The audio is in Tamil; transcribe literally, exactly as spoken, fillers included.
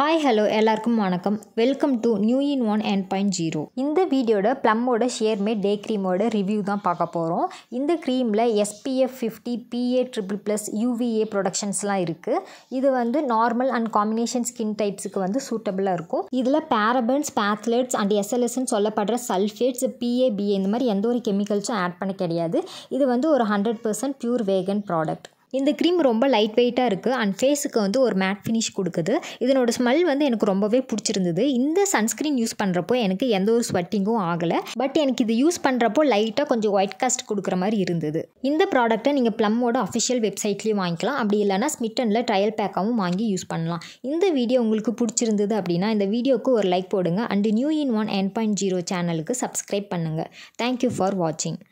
Hi, hello, எல்லாருக்கும் வணக்கம். Welcome to new in one N point zero. இந்த வீடியோட ப்ளம்மோட ஷேர் மேட் டே க்ரீமோட ரிவ்யூ தான் பார்க்க போகிறோம். இந்த க்ரீமில் S P F fifty P A triple plus U V A ப்ரொடக்ஷன்ஸ்லாம் இருக்குது. இது வந்து நார்மல் அண்ட் காம்பினேஷன் ஸ்கின் டைப்ஸுக்கு வந்து சூட்டபிளாக இருக்கும். இதில் parabens, phthalates and S L Sன்னு சொல்லப்படுற sulphates, P A B A இந்த மாதிரி எந்த ஒரு கெமிக்கல்ஸும் ஆட் பண்ண கிடையாது. இது வந்து ஒரு hundred percent pure vegan product. இந்த க்ரீம் ரொம்ப லைட் வெயிட்டாக இருக்குது அண்ட் ஃபேஸுக்கு வந்து ஒரு மேட் ஃபினிஷ் கொடுக்குது. இதனோட ஸ்மெல் வந்து எனக்கு ரொம்பவே பிடிச்சிருந்தது. இந்த சன்ஸ்க்ரீன் யூஸ் பண்ணுறப்போ எனக்கு எந்த ஒரு ஸ்வெட்டிங்கும் ஆகலை. பட் எனக்கு இது யூஸ் பண்ணுறப்போ லைட்டாக கொஞ்சம் ஒயிட் காஸ்ட் கொடுக்குற மாதிரி இருந்தது. இந்த ப்ராடக்ட்டை நீங்கள் ப்ளம்மோட அஃபிஷியல் வெப்சைட்லேயும் வாங்கிக்கலாம். அப்படி இல்லைனா ஸ்மிட்டனில் ட்ரையல் பேக்காகவும் வாங்கி யூஸ் பண்ணலாம். இந்த வீடியோ உங்களுக்கு பிடிச்சிருந்தது அப்படின்னா இந்த வீடியோவுக்கு ஒரு லைக் போடுங்க and new in one N point zero சேனலுக்கு சப்ஸ்கிரைப் பண்ணுங்கள். தேங்க்யூ ஃபார் வாட்சிங்.